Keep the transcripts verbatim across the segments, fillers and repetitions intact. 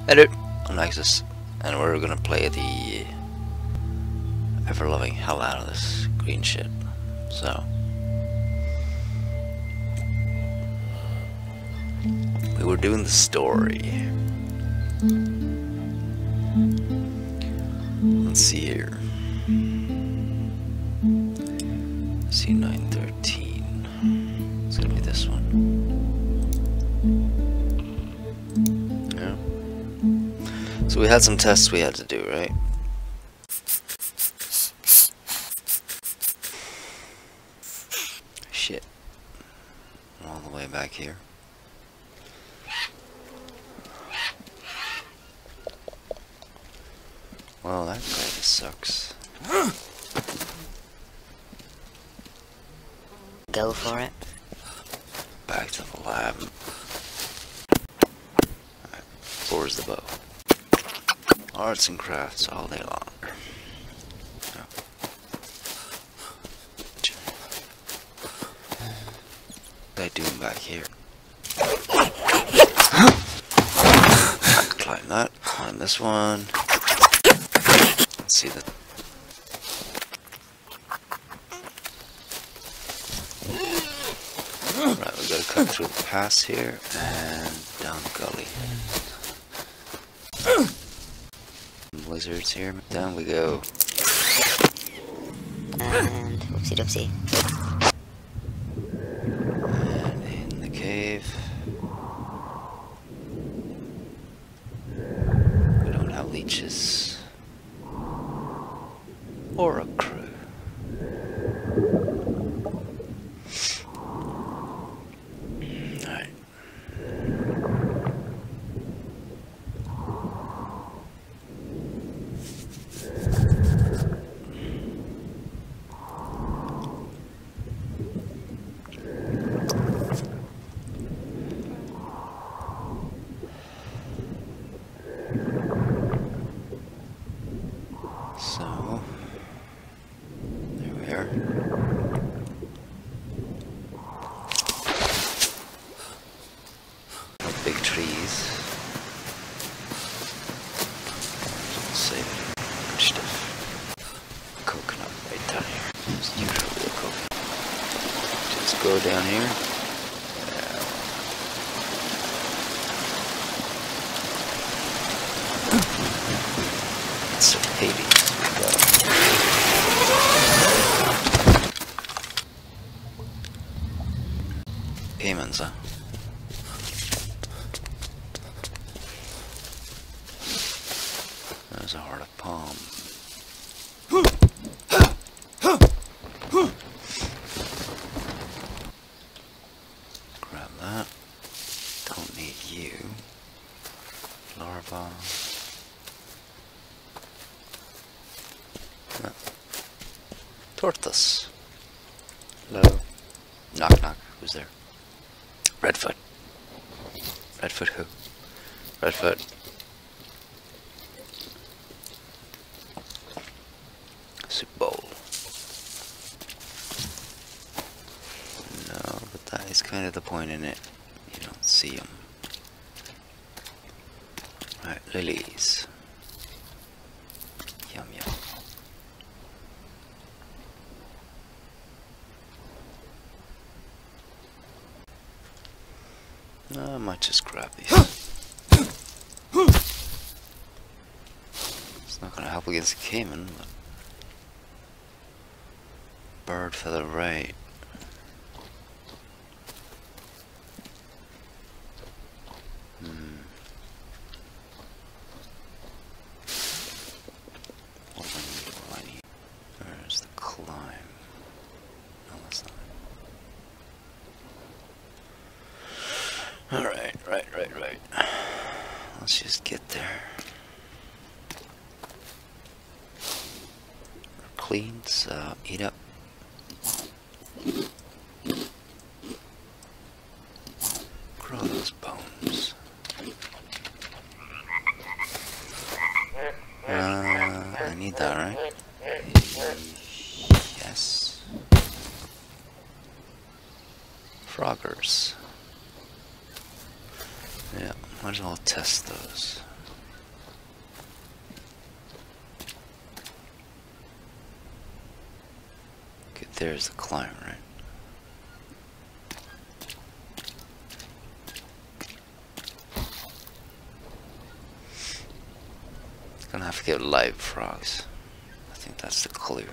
Edit, I'm Nexus, and we're gonna play the ever-loving hell out of this green shit. So, we were doing the story. Let's see here. C nine thirteen. It's gonna be this one. Yeah. So we had some tests we had to do, right? Shit. All the way back here. Well, that kind of sucks. Go for it. Back to the lab. Alright, where's the bow? Arts and crafts all day long. No. What are they doing back here? Climb that, climb this one. Let's see the right, we gotta cut through the pass here and down the gully. Blizzards here. Down we go. And whoopsie doopsie. And in the cave. We don't have leeches. Or a crew. Alright. So, there we are. No big trees. Save good stuff. Coconut right down here. Just usually a coconut. Just go down here. Yeah. It's some Hades. Payments, huh? There's a heart of palm. Grab that. Don't need you. Larva. No. Tortoise. Hello. Knock knock. Who's there? Redfoot. Redfoot who? Redfoot. Soup bowl. No, but that is kind of the point in it. You don't see them. Right, lilies. Yum yum. I might just grab these. It's not gonna help against the caiman, but bird feather right. Hmm. What do I need? What do I need? Where's the climb? No, that's not it. Alright, right, right, right. Let's just get there. We're clean, so eat up. Grow those bones. Uh, I need that, right? Yes. Froggers. Yeah, might as well test those. there's the climb, right? Gonna have to get live frogs. I think that's the clear.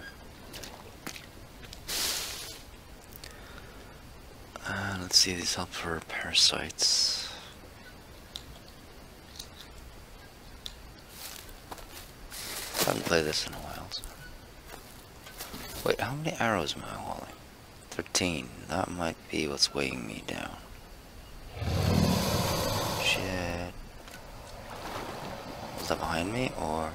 Uh, let's see these up for parasites. I haven't played this in a while. So. Wait, how many arrows am I hauling? thirteen. That might be what's weighing me down. Shit. Was that behind me, or?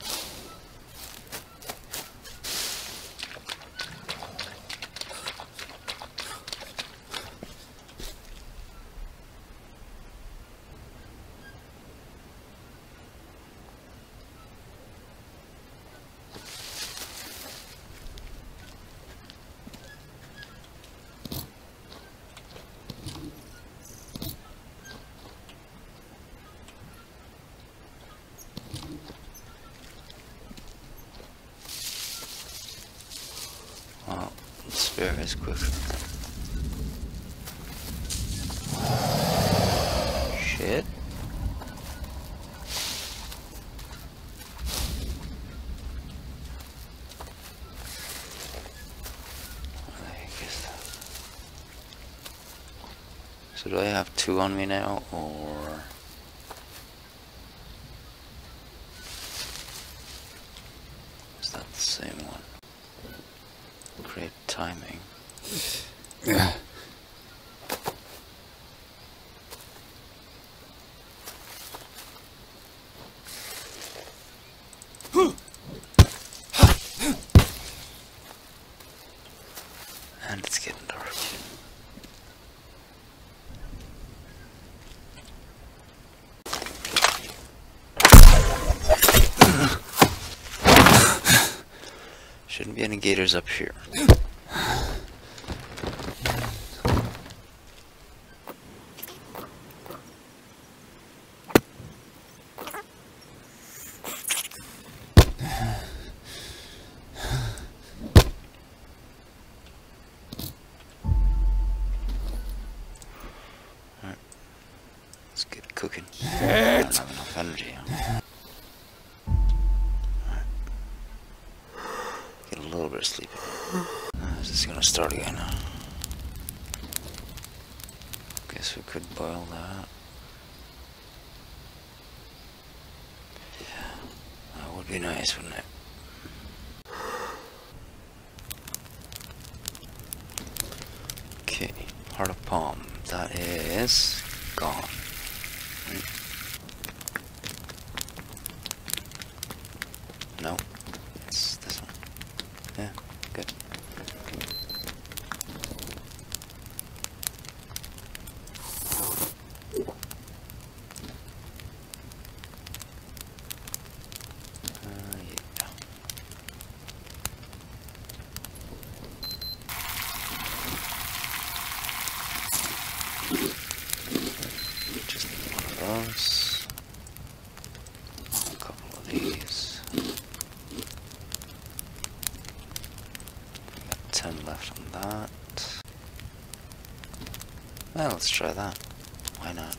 Well, the spear is quicker. Shit. I guess. So do I have two on me now, or? Is that the same one? Great timing. Yeah. And it's getting dark. Shouldn't be any gators up here. Alright. Let's get cooking. I don't have enough energy. Get a little bit of sleep. Uh, is this gonna start again? Guess we could boil that. Yeah, that would be nice, wouldn't it? Okay, heart of palm. That is gone. No, it's this one. Yeah, good. Uh, yeah. Just one of those. A couple of these. Got ten left on that. Well, let's try that. Why not?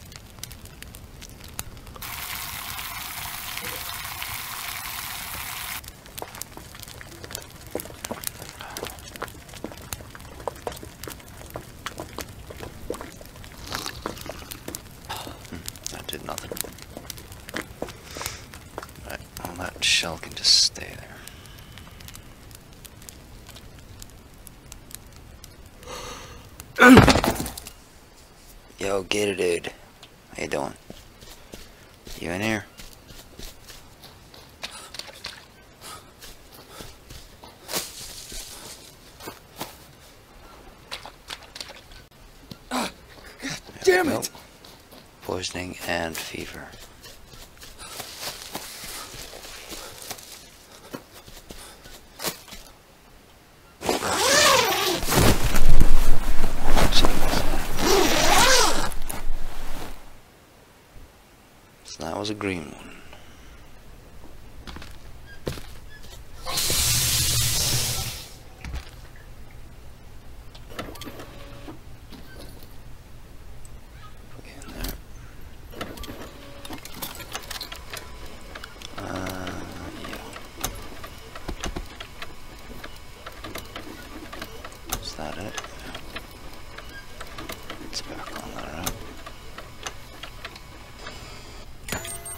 That did nothing. Right, well, that shell can just stay there. Yo, Gator Dude. How you doing? You in here? Ah, God damn it! Poisoning and fever. So that was a green one.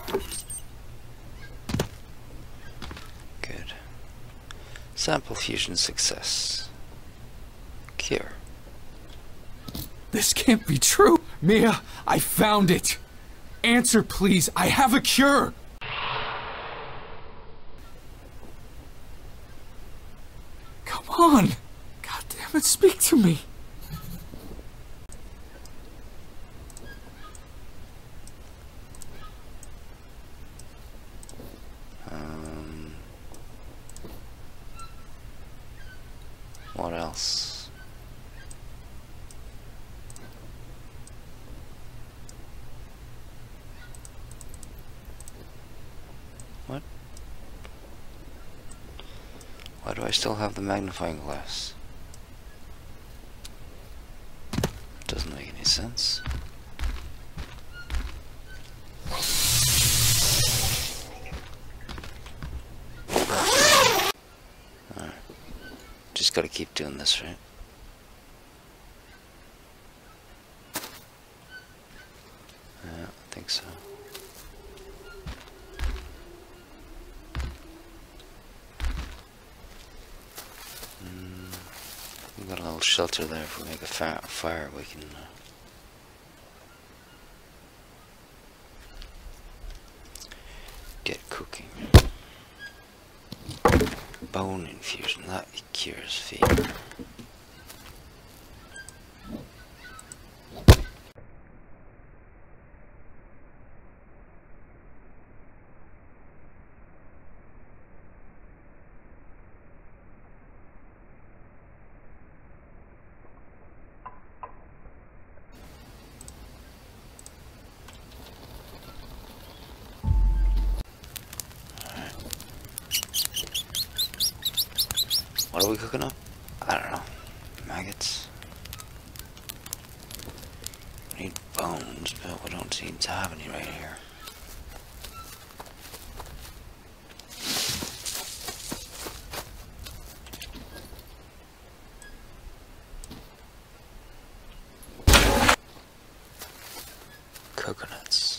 Good. Sample fusion success. Cure. This can't be true. Mia, I found it. Answer, please. I have a cure. Come on. God damn it, speak to me. Um, what else? What? Why do I still have the magnifying glass? Doesn't make any sense. Alright. Just gotta keep doing this, right? Yeah, I think so. We've got a little shelter there. If we make a fi fire, we can uh, get cooking. Bone infusion, that cures fever. What are we cooking up? I don't know. Maggots. We need bones, but we don't seem to have any right here. Coconuts.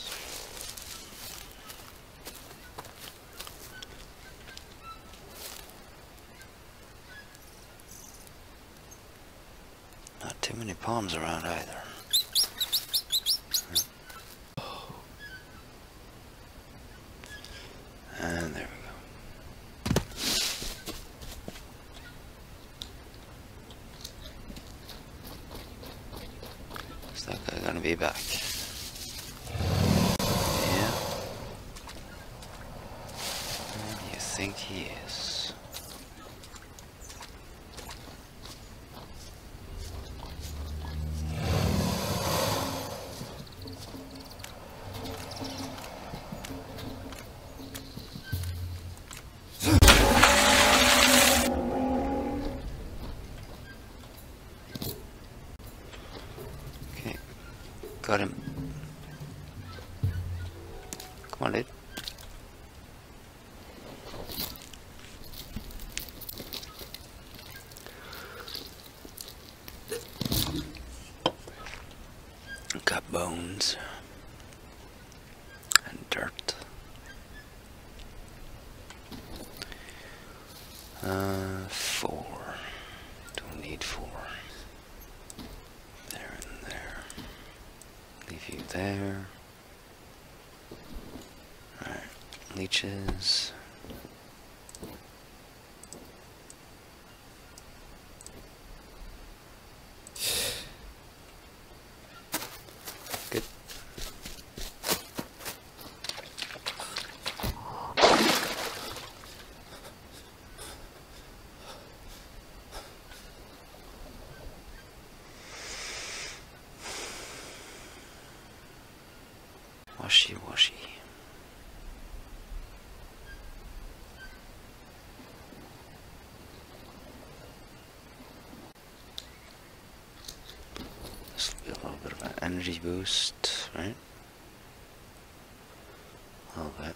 Not too many palms around either. And there we go. Is that guy gonna be back? Yeah. You think he is? Okay, got him. Come on, dude. Got bones and dirt. Uh, four. Don't need four. There and there. Leave you there. Alright. Leeches. Good. Washy washy. This will be a little bit of an energy boost, right? A little bit.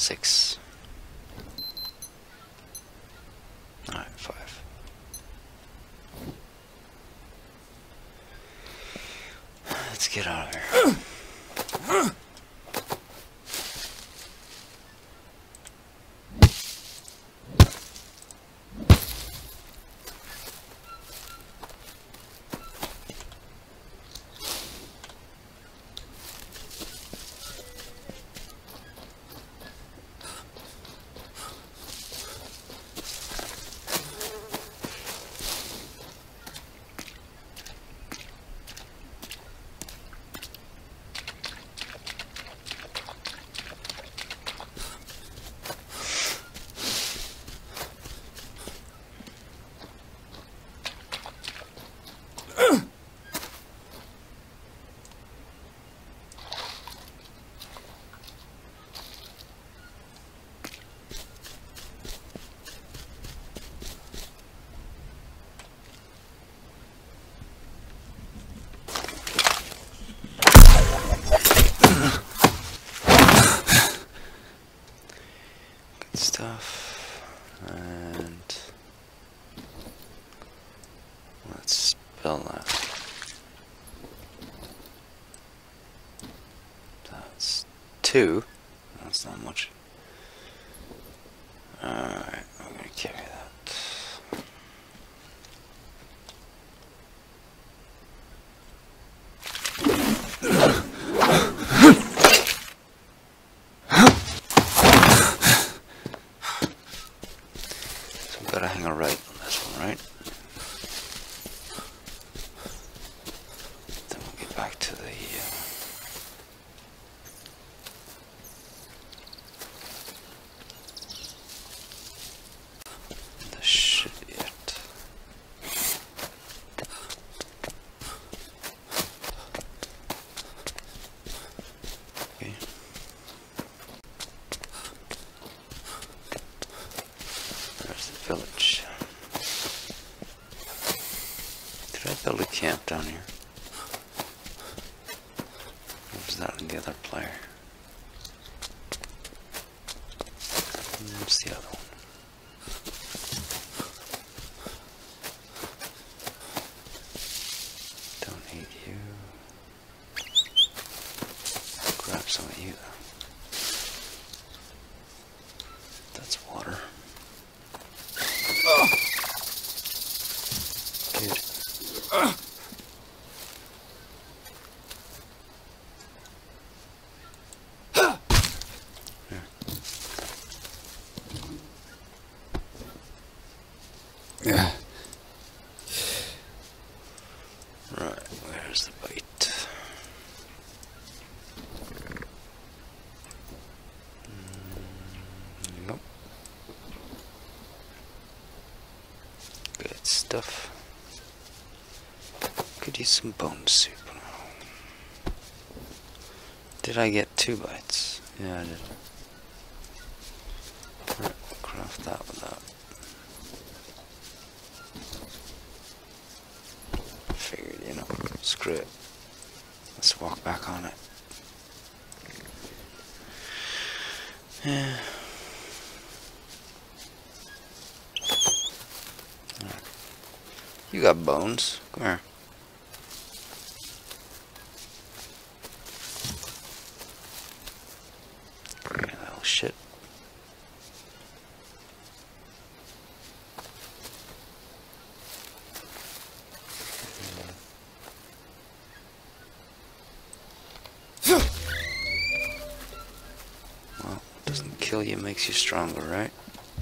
Six. Alright, five. Let's get out of here. Stuff, and let's spell that. That's two. That's not much. Alright, I'm gonna carry that. Gotta hang a right on this one, right? Then we'll get back to the uh, the shit yet. Okay. Village. Did I build a camp down here? Or was that in the other player? What's the other one? Don't need you. Grab some of you. That's water. Dude. Uh. Yeah. Right, where's the bait? Mm, nope. Good stuff. Could use some bone soup. Did I get two bites? Yeah, I did. Right, craft that with that. Figured, you know, screw it. Let's walk back on it. Yeah. Right. You got bones. Come here. Little shit. Well, it doesn't kill you, makes you stronger, right?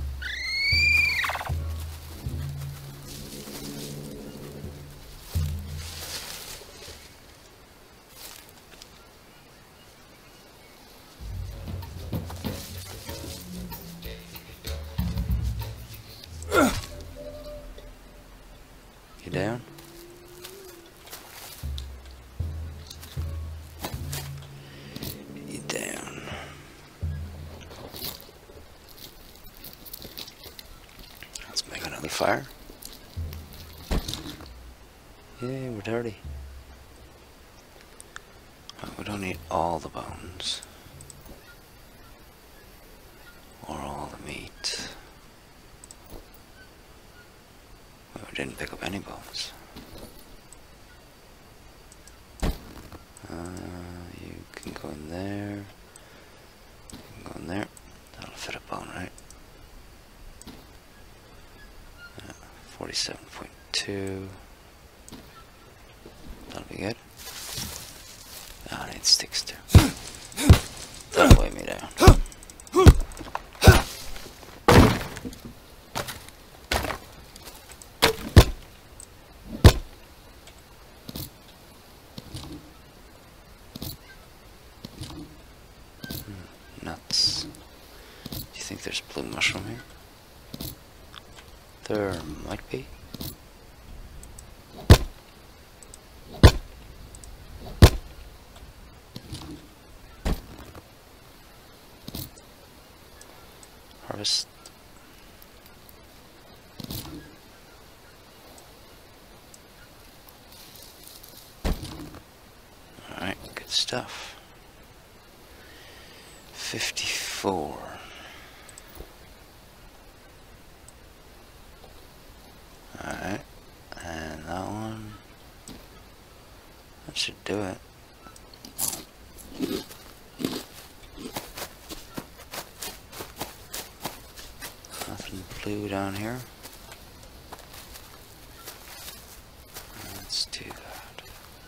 You down? You down. Let's make another fire. Yay, we're dirty. Oh, we don't need all the bones. Oh, I didn't pick up any bones. Uh, you can go in there. You can go in there. That'll fit a bone, right? Uh, forty-seven point two. That'll be good. Ah, I need sticks too. That'll weigh me down. Nuts. Do you think there's blue mushroom here? There might be. Harvest. Alright, good stuff. fifty-four. Alright, and that one, that should do it. Nothing blue down here. Let's do that.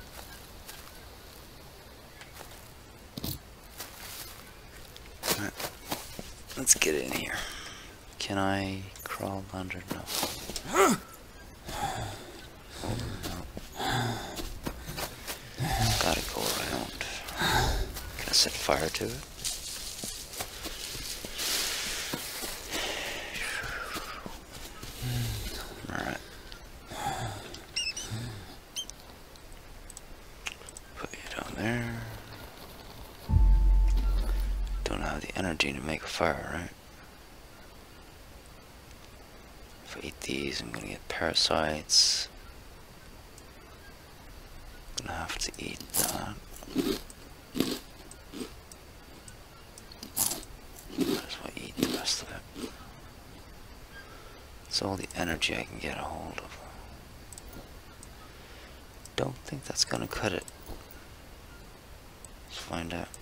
Alright, let's get in here. Can I crawl under? No. Oh, no. Gotta go around. Can I set fire to it? Alright. Put you down there. Don't have the energy to make a fire, right? If I eat these, I'm gonna get parasites. I'm gonna have to eat that. Might as well eat the rest of it. It's all the energy I can get a hold of. Don't think that's gonna cut it. Let's find out.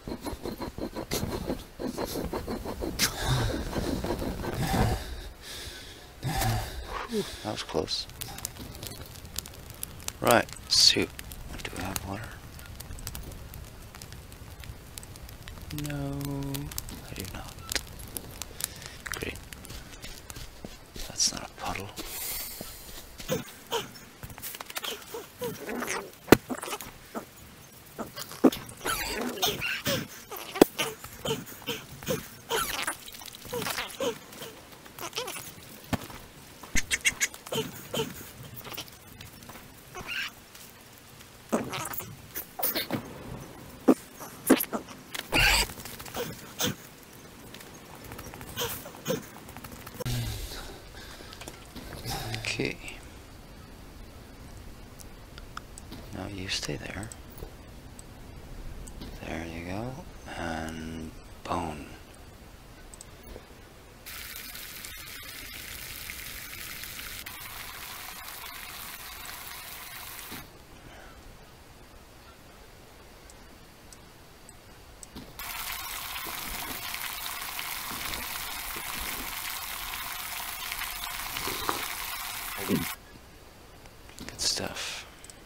Whew, that was close. Right, soup. Do we have water? No, I do not. Great. That's not a puddle. Okay. Now you stay there. There you go. And bone. Good stuff.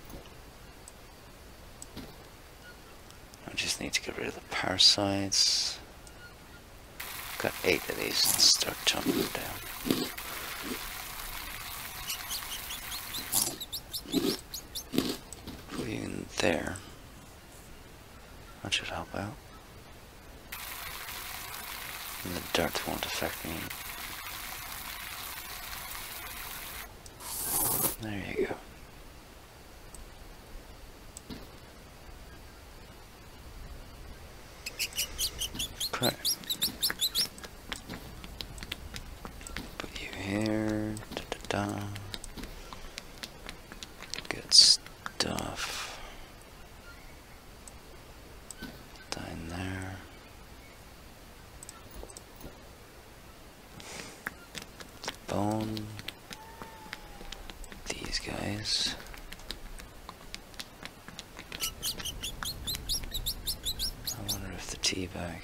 I just need to get rid of the parasites. Got eight of these. Let's start chopping them down. Put you in there. That should help out. And the dirt won't affect me. There you go. Okay. Put you here. Da, da, da. Good stuff. Down there. Bone. these guys. I wonder if the tea bag.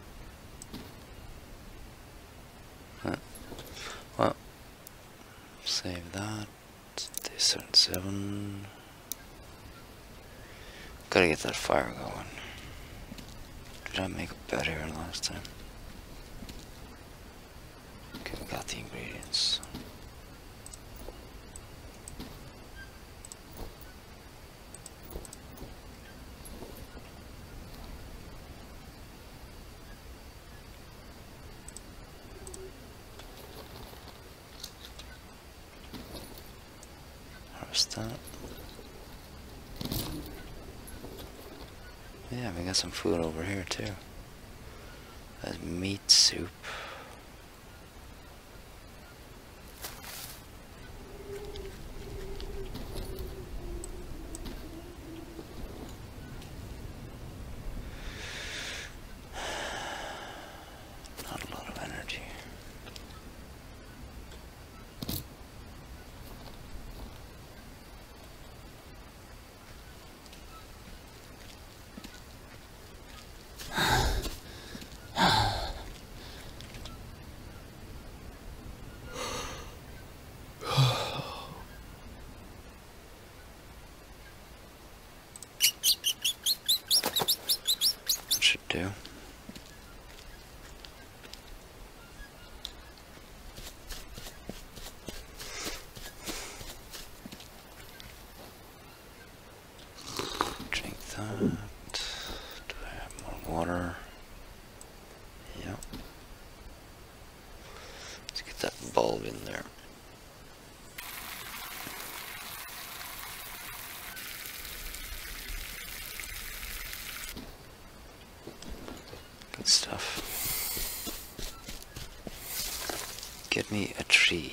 Huh. Well, save that. This on seven. Gotta get that fire going. Did I make a bed here last time? Okay, we got the ingredients. Harvest that. Yeah, we got some food over here too. That's meat soup. Not a lot of energy. Should do. Drink that. Do I have more water? Yep. Let's get that bulb in there. Good stuff. Get me a tree.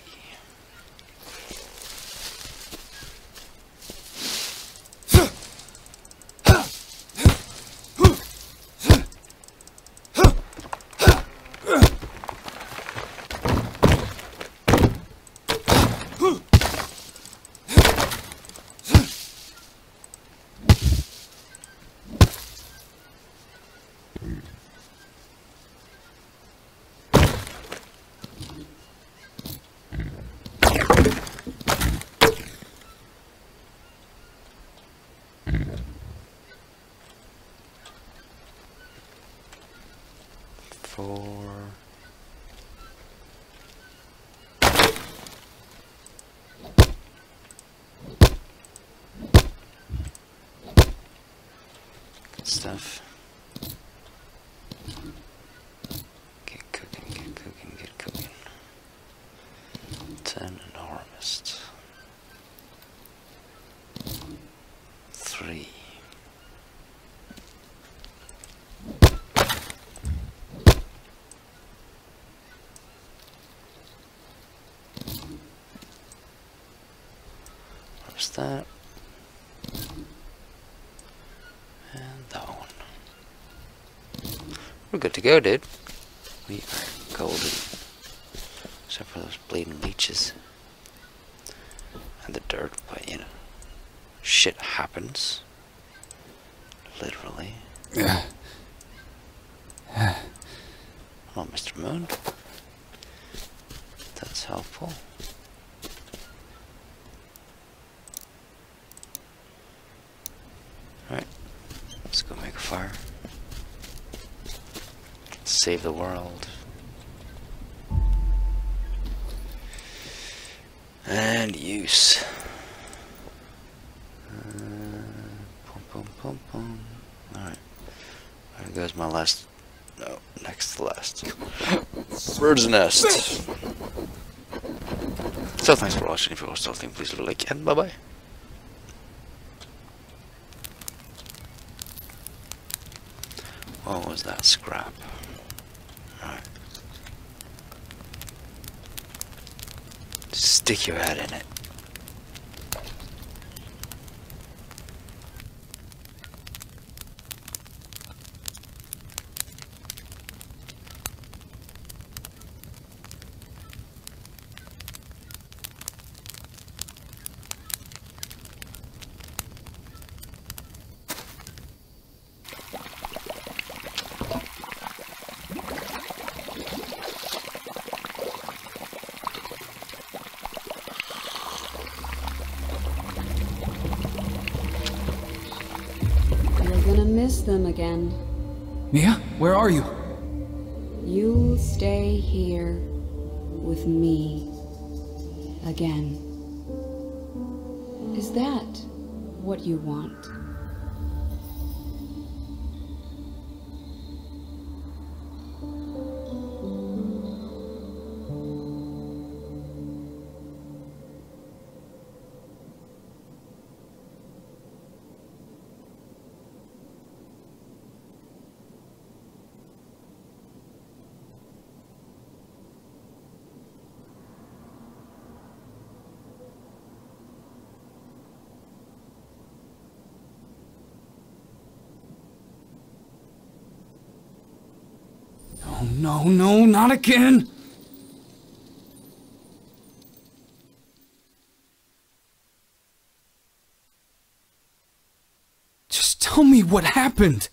Four. Good stuff. Get cooking, get cooking, get cooking. Ten and harvest. Three. Where's that? And that one. We're good to go, dude. We are golden. Except for those bleeding leeches. And the dirt, but you know. Shit happens. Literally. Yeah. Hello, Mister Moon. That's helpful. Alright. Let's go make a fire. Save the world. And use. Uh, pum, pum, pum, pum. Alright. There goes my last. No, next to last. Bird's nest. So thanks for watching. If you watched the whole thing, please leave a like and bye bye. What was that scrap? Alright. Stick your head in it. miss them again. Mia, where are you? You'll stay here with me again. Is that what you want? Oh, no, no, not again! Just tell me what happened!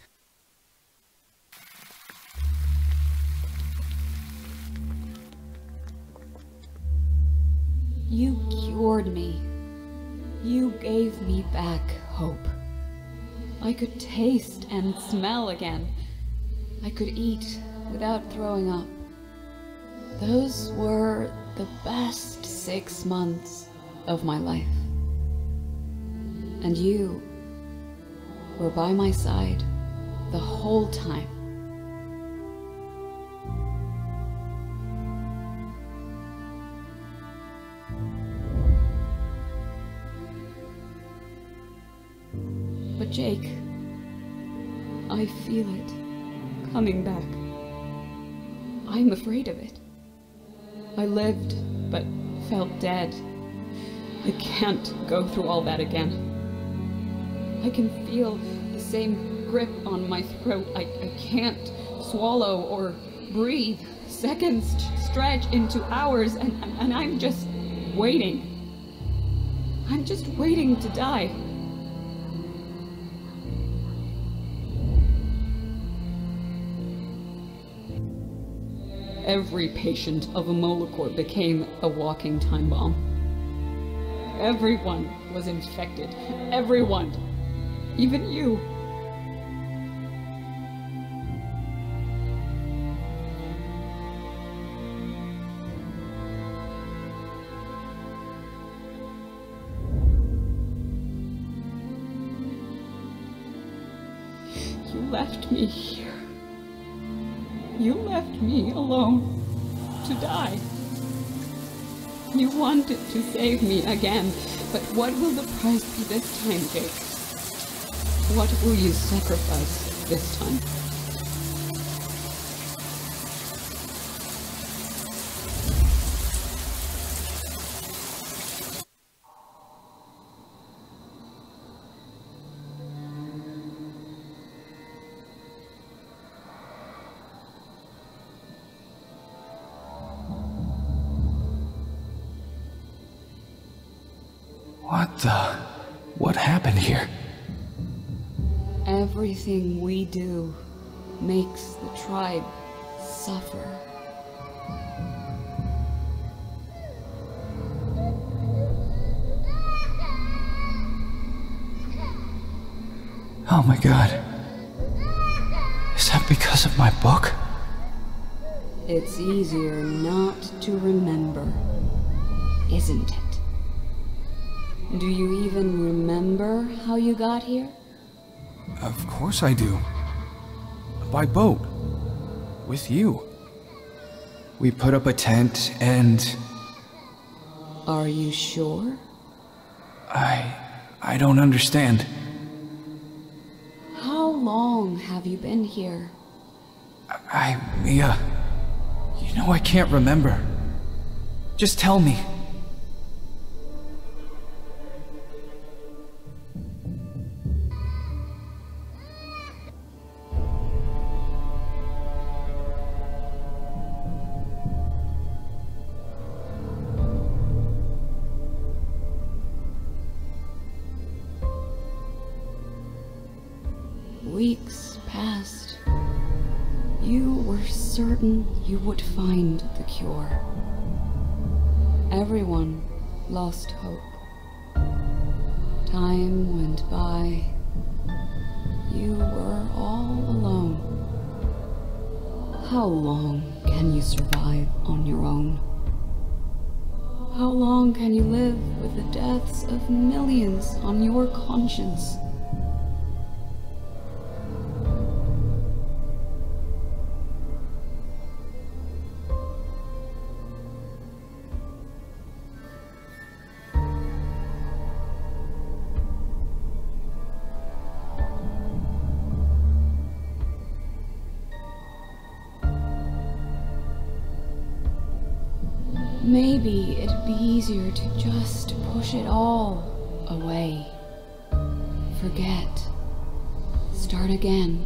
You cured me. You gave me back hope. I could taste and smell again. I could eat without throwing up. Those were the best six months of my life. And you were by my side the whole time. But Jake, I feel it coming back. I'm afraid of it. I lived, but felt dead. I can't go through all that again. I can feel the same grip on my throat. I, I can't swallow or breathe. Seconds stretch into hours, and, and I'm just waiting. I'm just waiting to die. Every patient of Immolecorp became a walking time bomb. Everyone was infected. Everyone. Even you. You left me here. You left me alone to die. You wanted to save me again, but what will the price be this time, Jake? What will you sacrifice this time? What the... what happened here? Everything we do makes the tribe suffer. Oh my god. Is that because of my book? It's easier not to remember, isn't it? Do you even remember how you got here? Of course I do. By boat. With you. We put up a tent and... Are you sure? I... I don't understand. How long have you been here? I... Mia... You know I can't remember. Just tell me. Weeks passed. You were certain you would find the cure. Everyone lost hope. Time went by. you were all alone. How long can you survive on your own? How long can you live with the deaths of millions on your conscience? Maybe it'd be easier to just push it all away. Forget. Start again.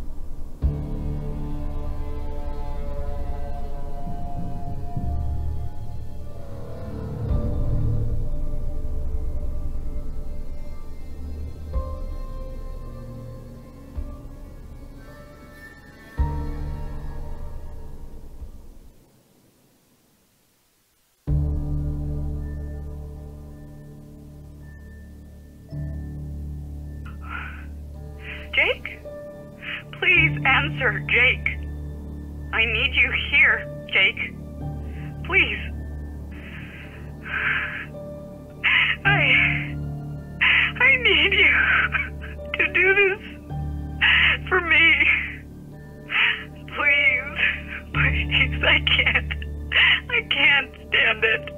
Jake? Please answer, Jake. I need you here, Jake. Please. I... I need you to do this for me. Please. Please, I can't. I can't stand it.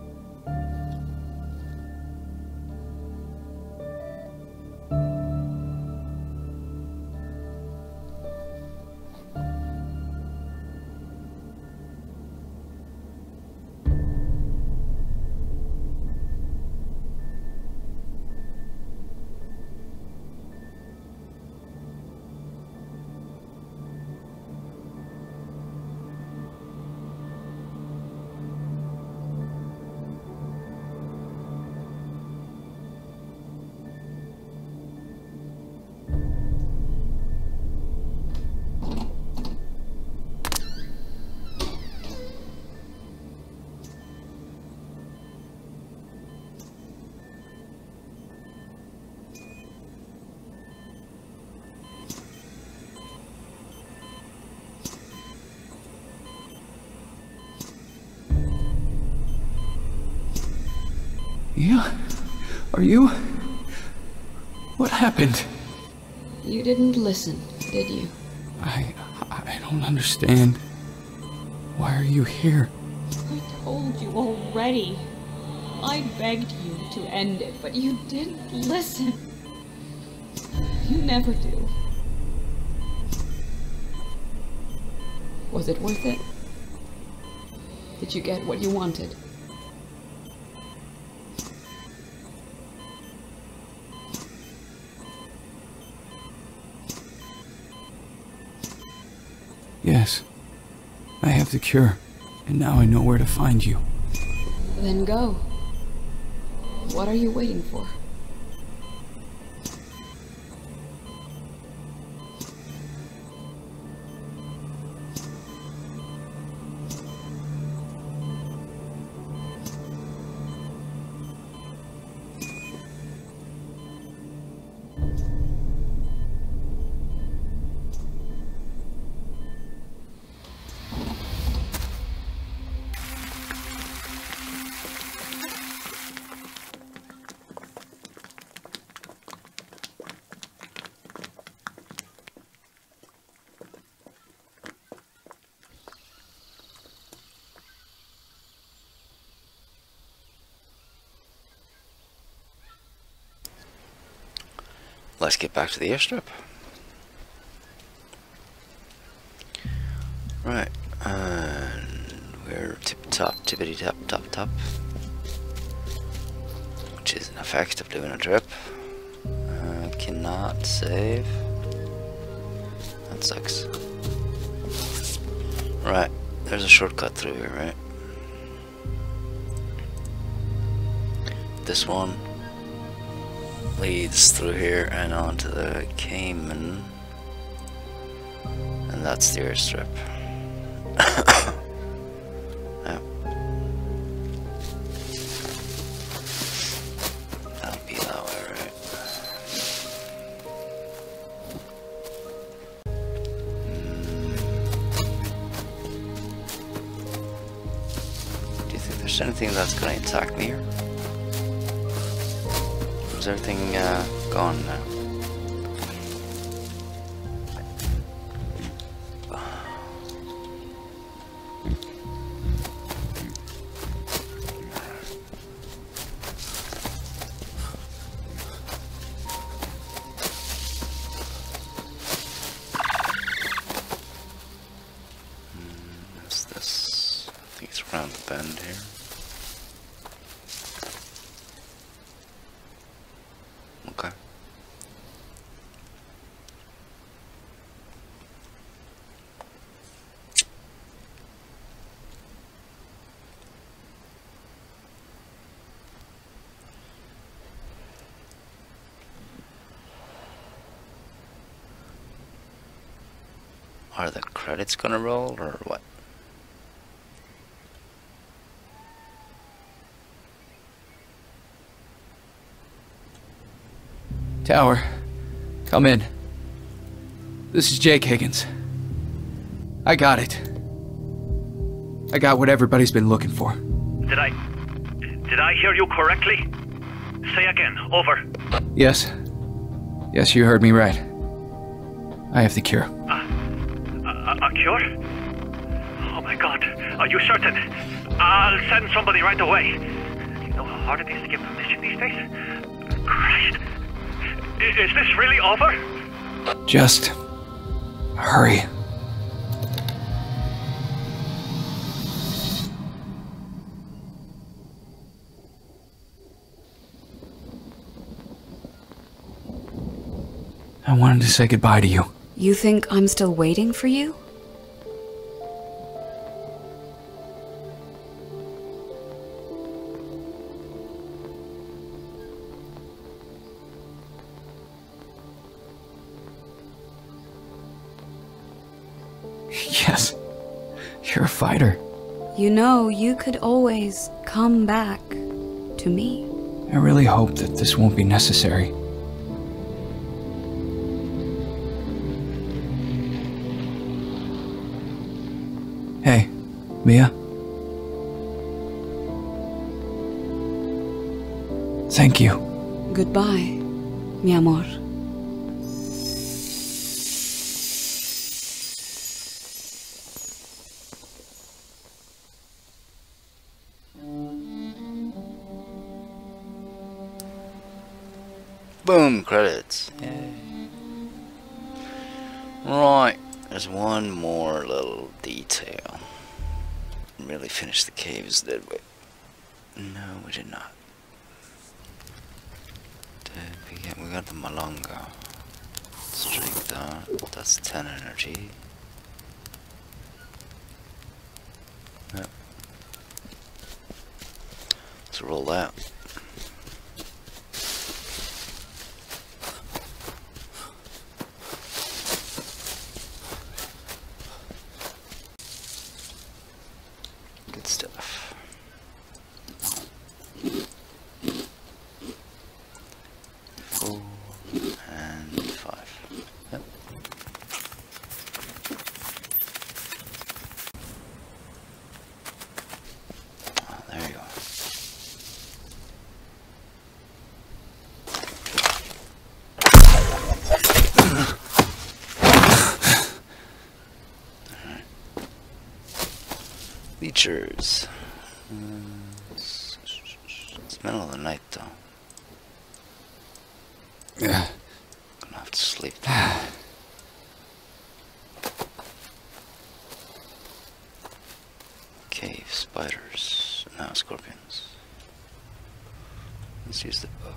Yeah? Are you? What happened? You didn't listen, did you? I... I don't understand. Why are you here? I told you already. I begged you to end it, but you didn't listen. You never do. Was it worth it? Did you get what you wanted? Yes. I have the cure, and now I know where to find you. Then go. What are you waiting for? Let's get back to the airstrip. Right, and we're tip top, tippity top, top, top. Which is an effect of doing a trip. Uh, cannot save. That sucks. Right, there's a shortcut through here, right? This one leads through here and onto the Cayman, and that's the airstrip. Yep. That'll be that way, right? there's anything that's gonna attack me here. Is everything uh, gone now? Around the bend here. Okay. Are the credits gonna roll or what? Tower, come in. This is Jake Higgins. I got it. I got what everybody's been looking for. Did I... Did I hear you correctly? Say again, over. Yes. Yes, you heard me right. I have the cure. Uh, a, a cure? Oh my god, are you certain? I'll send somebody right away. You know how hard it is to get permission these days? Christ. Is this really over? Just... hurry. I wanted to say goodbye to you. You think I'm still waiting for you? Yes. You're a fighter. You know, you could always come back to me. I really hope that this won't be necessary. Hey, Mia. Thank you. Goodbye, mi amor. Boom, credits. Yay. Right, there's one more little detail. Didn't really finish the caves, did we? No, we did not. Did we get, we got the Malanga. Let's drink that. That's ten energy. Yep. Let's roll that. Good stuff. Four and five. Yep. Oh, there you go. Features. Mm, it's, it's middle of the night though. Yeah. Gonna have to sleep. Cave spiders. Now scorpions. Let's use the bow.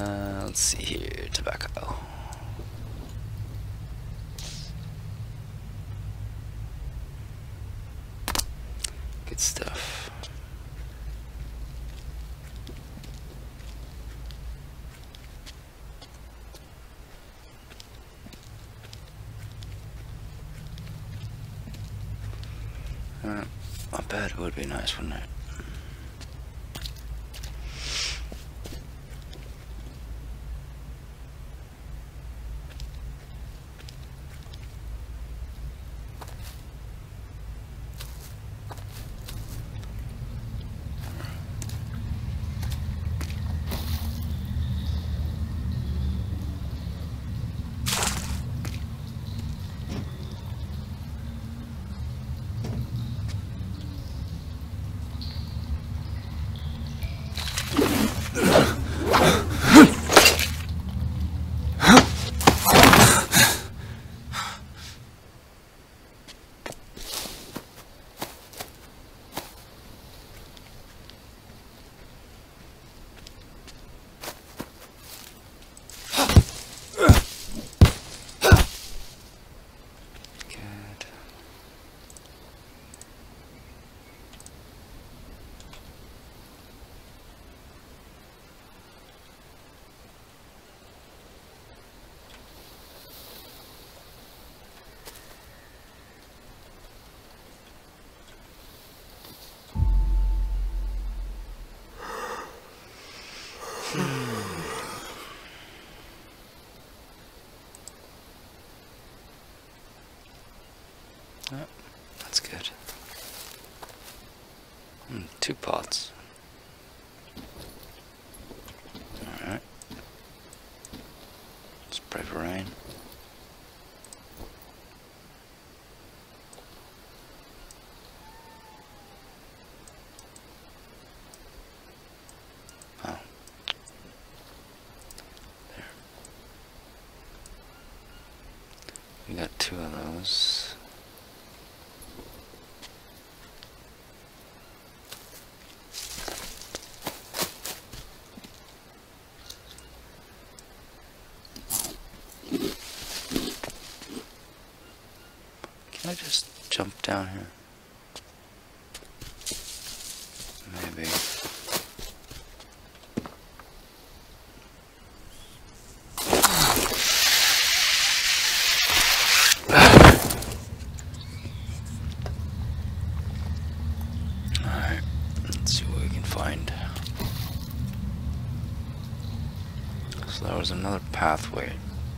Uh, let's see here. Tobacco. Good stuff. Uh, not bad. It would be nice, wouldn't it? Oh, that's good. Mm, two pots. Alright. Let's pray for rain. Oh. There. We got two of those. Can I just jump down here? Maybe. Alright, let's see what we can find. So there was another pathway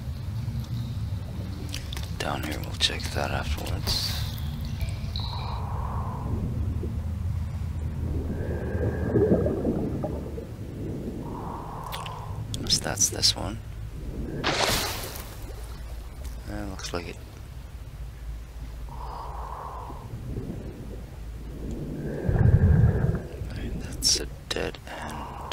down here. We'll check that afterwards. Unless that's this one. Uh, looks like it. Right, that's a dead end.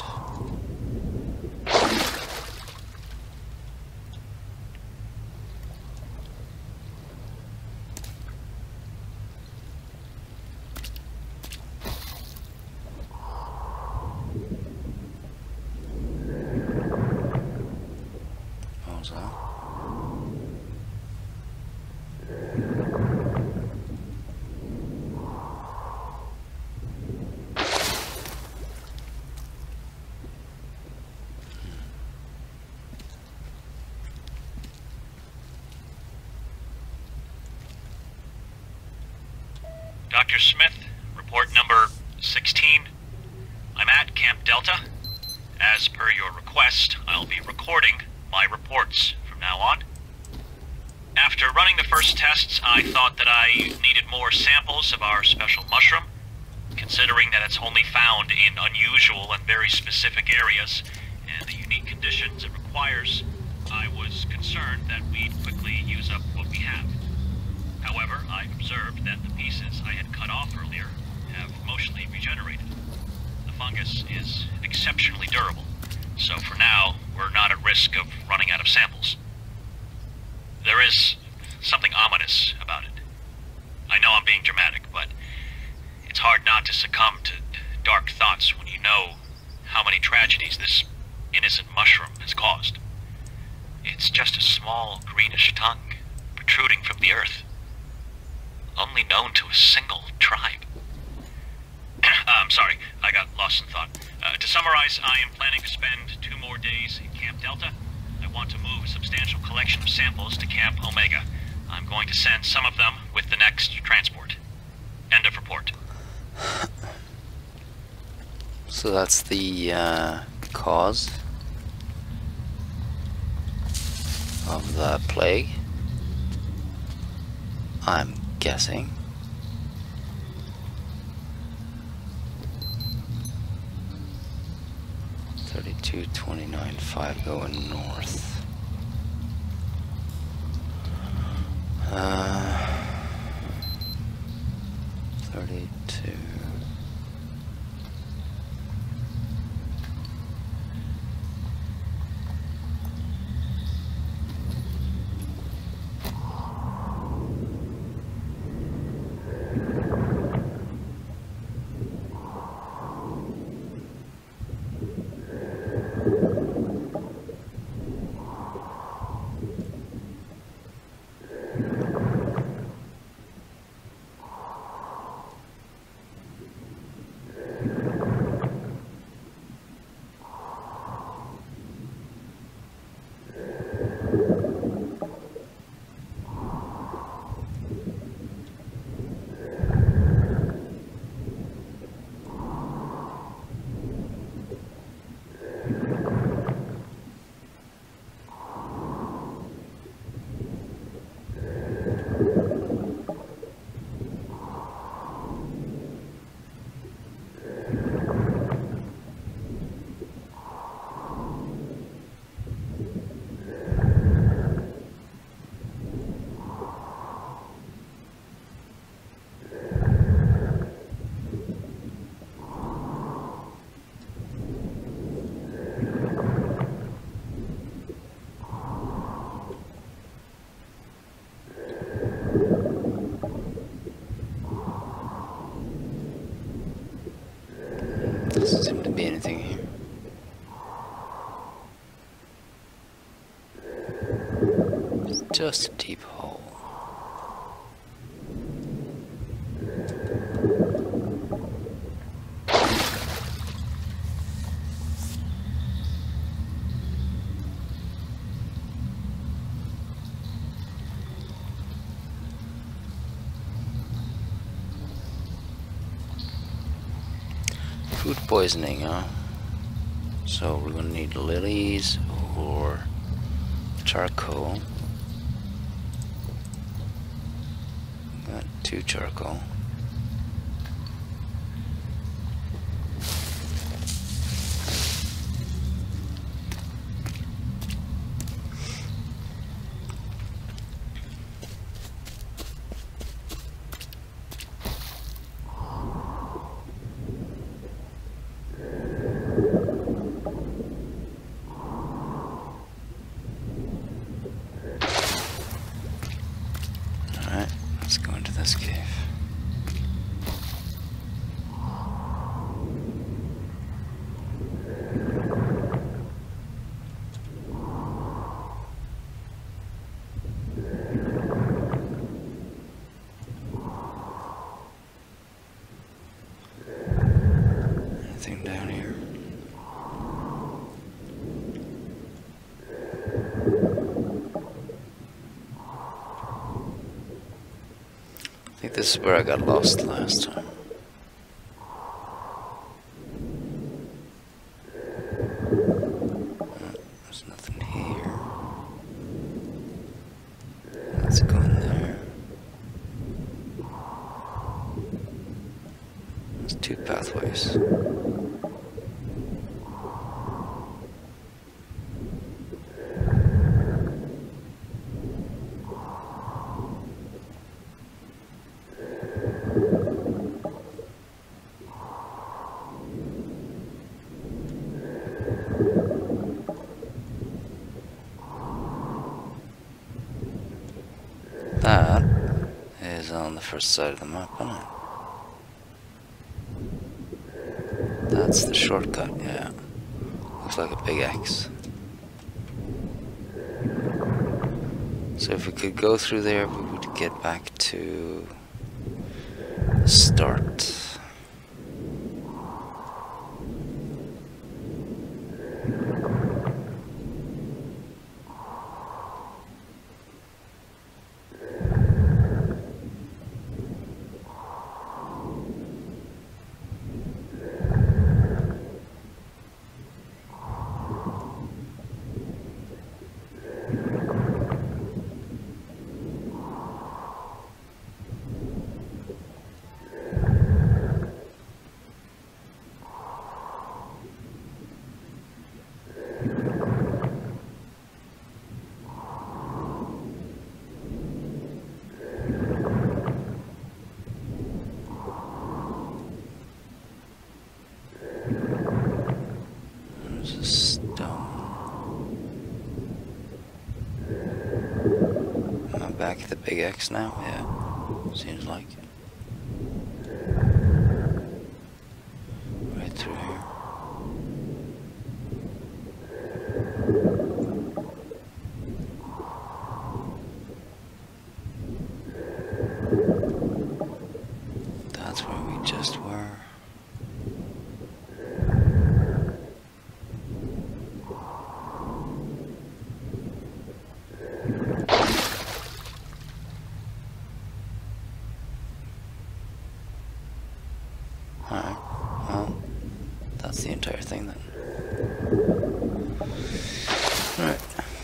Doctor Smith, report number sixteen. I'm at Camp Delta. As per your request, I'll be recording my reports from now on. After running the first tests, I thought that I needed more samples of our special mushroom. Considering that it's only found in unusual and very specific areas, and the unique conditions it requires, I was concerned that we'd quickly use up what we have. However, I observed that the pieces I had cut off earlier have mostly regenerated. The fungus is exceptionally durable, so for now, we're not at risk of running out of samples. There is something ominous about it. I know I'm being dramatic, but it's hard not to succumb to dark thoughts when you know how many tragedies this innocent mushroom has caused. It's just a small greenish tongue protruding from the earth, only known to a single tribe. I'm sorry, I got lost in thought. Uh, to summarize, I am planning to spend two more days in Camp Delta. I want to move a substantial collection of samples to Camp Omega. I'm going to send some of them with the next transport. End of report. So that's the uh, cause of the plague, I'm guessing. thirty-two twenty-nine five going north. Uh, thirty-two. Doesn't seem to be anything here. It's just a deep hole. Food poisoning, huh? So we're gonna need lilies or charcoal. Got two charcoal. Let's go into this cave. Anything down here? I think this is where I got lost last time. Oh, there's nothing here. Let's go in there. There's two pathways. That is on the first side of the map, isn't it? That's the shortcut, yeah. looks like a big X. So if we could go through there, we would get back to the start. Back at the big X now, yeah, seems like it. Right through here. That's where we just were. Alright, well, that's the entire thing then. Alright.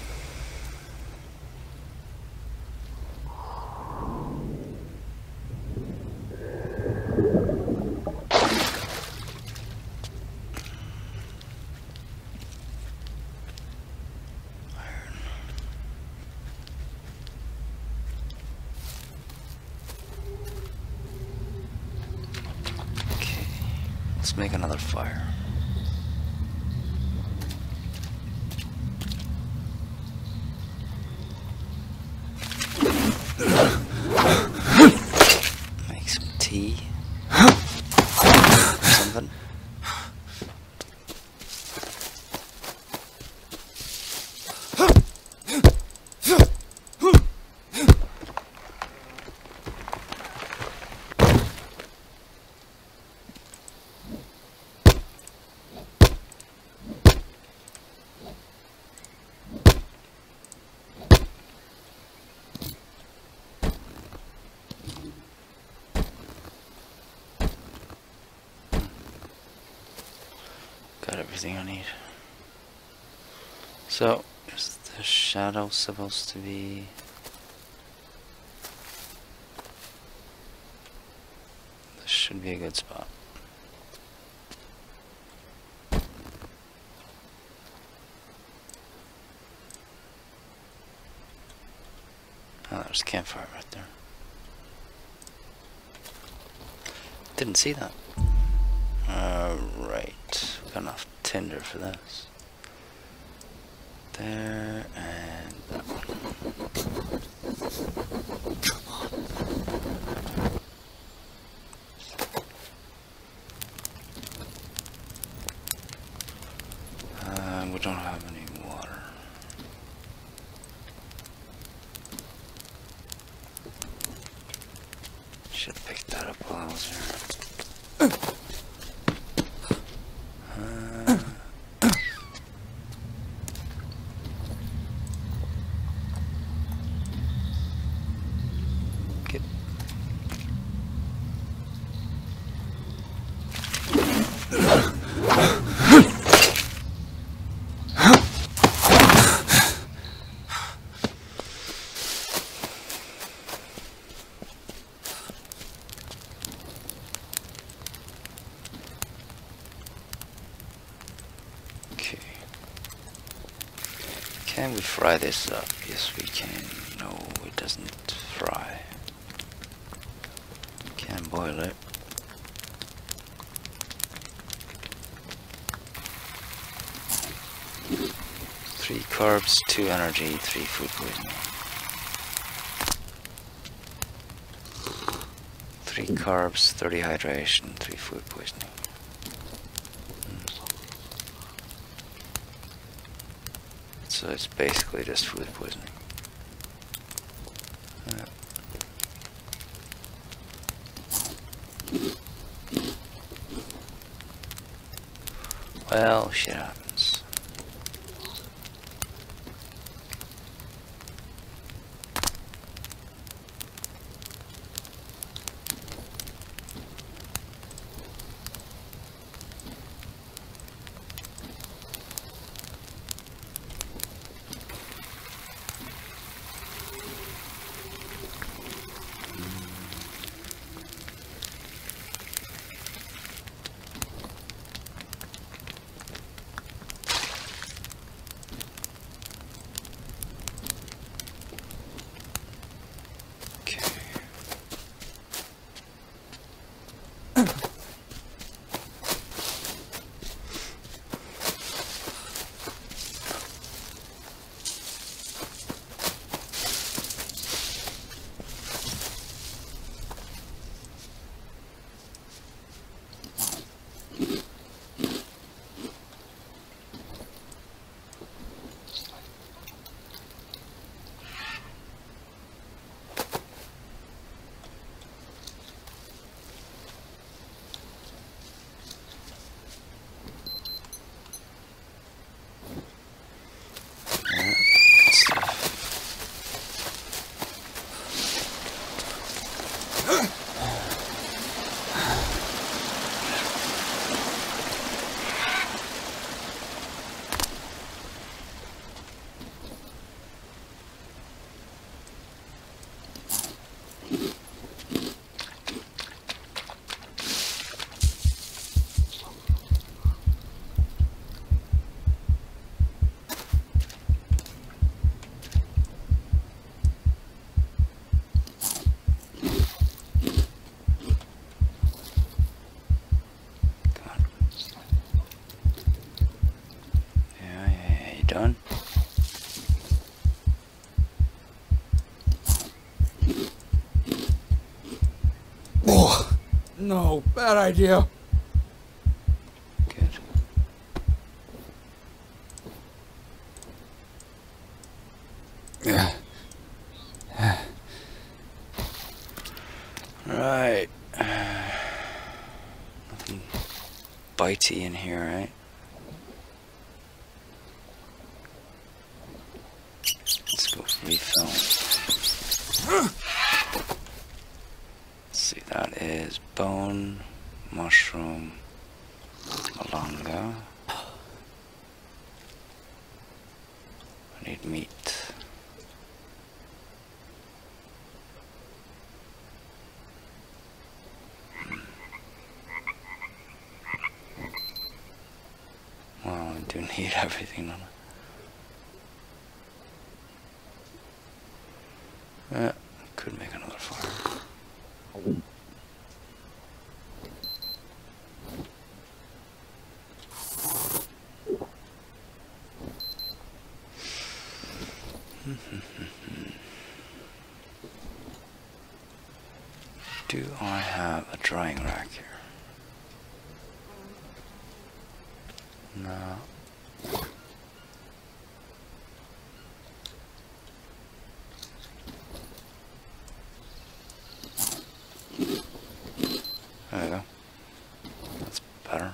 Let's make another fire. Make some tea. Something. Got everything I need. So, is the shadow supposed to be... This should be a good spot. Oh, there's a campfire right there. Didn't see that. Alright, got enough tinder for this. There, and that one. Uh, we don't have any water. Should have picked that up while I was here. Can we fry this up? Yes, we can. No, it doesn't fry. Can boil it. Three carbs, two energy, three food poisoning. Three carbs, thirty hydration, three food poisoning. So it's basically just food poisoning. Yeah. Well, shit happens. Done. Oh, no, bad idea. Good. Yeah. Right. Nothing bitey in here, right? Let's go refill. Let's see, that is bone, mushroom, malanga. I need meat. Well, I do need everything on it. Yeah, could make another fire. Do I have a drying rack here? No. There we go. That's better.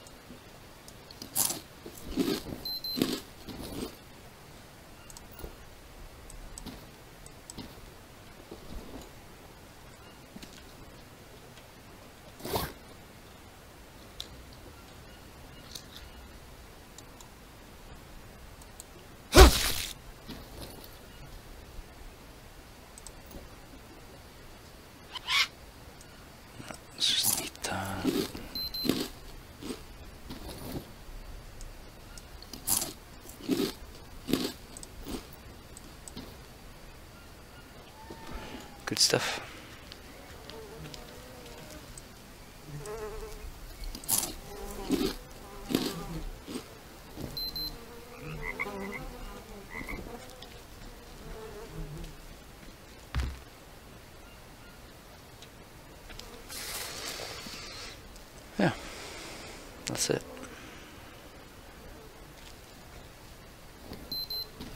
Let's just eat that. Good stuff. Yeah, that's it.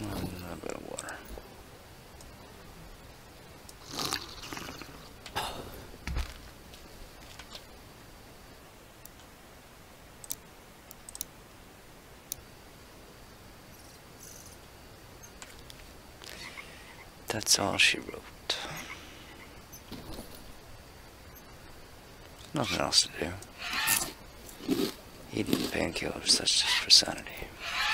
That's all she wrote. Nothing else to do. Eating painkillers, that's just for sanity.